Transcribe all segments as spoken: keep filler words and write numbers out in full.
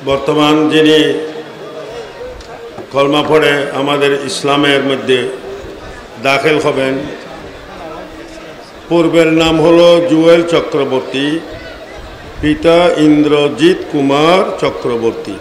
বর্তমান যিনি কলমা পড়ে আমাদের ইসলামের মধ্যে দাখিল হবেন, পূর্বের নাম হলো জুয়েল চক্রবর্তী, পিতা ইন্দ্রজিৎ কুমার চক্রবর্তী।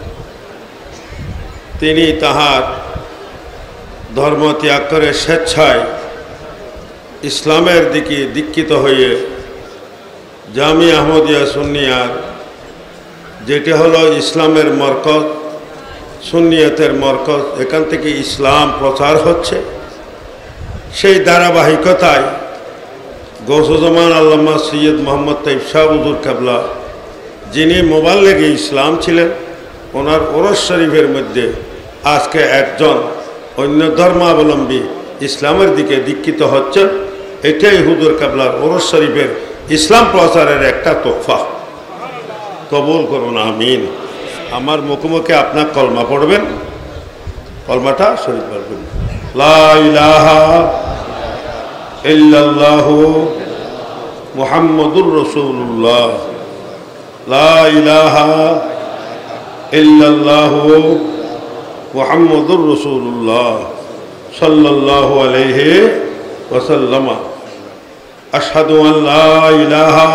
তিনি তাহার ধর্ম ত্যাগ করে স্বেচ্ছায় ইসলামের দিকে দীক্ষিত হয়ে জামিয়া আহমদিয়া সুন্নিয়ার, যেটি হলো ইসলামের মরকজ, সুন্নিয়তের মরকজ, এখান থেকে ইসলাম প্রচার হচ্ছে। সেই ধারাবাহিকতায় গৌসুজ্জামান আল্লামা সৈয়দ মোহাম্মদ তাইব শাহ হুজুর কেবলা, যিনি মোবাল্লিগে ইসলাম ছিলেন, ওনার ওরস শরীফের মধ্যে আজকে একজন অন্য ধর্মাবলম্বী ইসলামের দিকে দীক্ষিত হচ্ছেন। এটাই হুজুর কেবলার ওরস শরীফের ইসলাম প্রচারের একটা তোহফা। কবুল করুন, আমিন। আমার মুখোমুখি আপনার কলমা পড়বেন, কলমাটা শরীফ পড়বেন। লা ইলাহা ইল্লাল্লাহু মুহাম্মাদুর রাসূলুল্লাহ, লা ইলাহা ইল্লাল্লাহু মুহাম্মাদুর রাসূলুল্লাহ সাল্লাল্লাহু আলাইহি ওয়াসাল্লাম। আশহাদু আন লা ইলাহা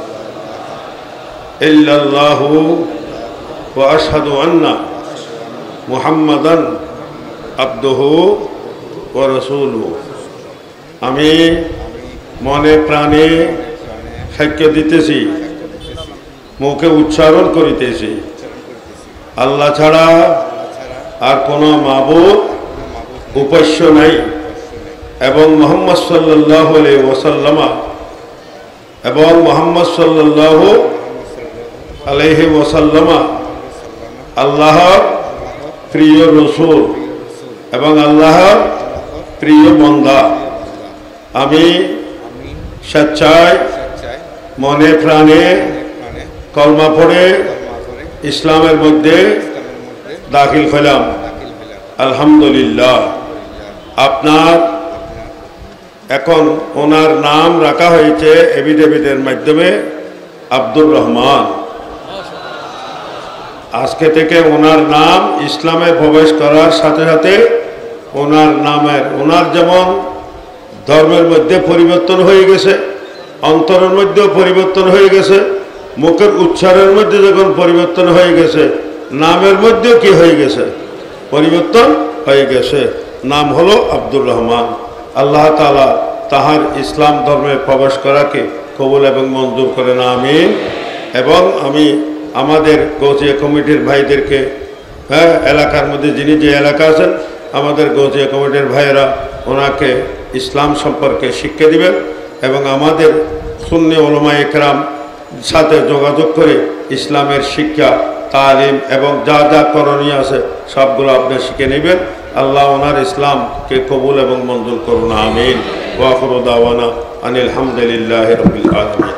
ইল্লাল্লাহু ওয়া আশহাদু আন্না মুহাম্মাদান আবদুহু ওয়া রাসূলুহু। আমি মনে প্রাণে সাক্ষ্য দিতেছি, মুখে উচ্চারণ করিতেছি, আল্লাহ ছাড়া আর কোনো মাবুদ উপাস্য নাই, এবং মুহাম্মদ সাল্লাল্লাহু আলাইহি ওয়াসাল্লাম এবং মুহাম্মদ সাল্লাল্লাহু আলাইহি ওয়াসাল্লাম আল্লাহর প্রিয় রসূল এবং আল্লাহর প্রিয় বান্দা। আমি স্বেচ্ছায় মনে প্রাণে কলমা পড়ে ইসলামের মধ্যে দাখিল হলাম। আলহামদুলিল্লাহ। আপনার এখন ওনার নাম রাখা হয়েছে এভিডেভিটের মাধ্যমে আব্দুর রহমান। আজকে থেকে ওনার নাম ইসলামে প্রবেশ করার সাথে সাথে ওনার নামের, ওনার যেমন ধর্মের মধ্যে পরিবর্তন হয়ে গেছে, অন্তরের মধ্যেও পরিবর্তন হয়ে গেছে, মুখের উচ্চারণের মধ্যে যখন পরিবর্তন হয়ে গেছে, নামের মধ্যেও কি হয়ে গেছে, পরিবর্তন হয়ে গেছে। নাম হলো আব্দুর রহমান। আল্লাহ তাআলা তাহার ইসলাম ধর্মে প্রবেশ করাকে কবুল এবং মঞ্জুর করেন, আমিন। এবং আমি আমাদের গৌসিয়া কমিটির ভাইদেরকে, হ্যাঁ, এলাকার মধ্যে যিনি যে এলাকা আছেন, আমাদের গৌসিয়া কমিটির ভাইয়েরা ওনাকে ইসলাম সম্পর্কে শিক্ষা দিবেন, এবং আমাদের সুন্নি উলামা ইকরাম সাথে যোগাযোগ করে ইসলামের শিক্ষা, তালিম এবং যা যা করণীয় আছে সবগুলো আপনি শিখে নেবেন। আল্লাহ ওনার ইসলামকে কবুল এবং মঞ্জুর করুন, আমিন। ওয়া আখিরু দাওয়ানা আনিল হামদুলিল্লাহি রাব্বিল আলামিন।